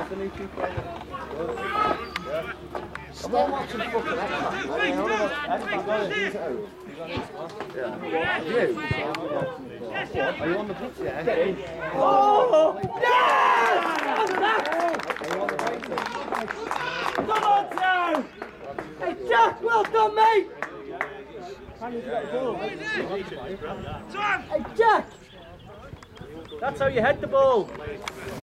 Stop watching fucking Are you on the pitch? Yeah. Oh! Yes! Come on, Joe! Hey, Jack, well done, mate! Hey, Jack! That's how you head the ball.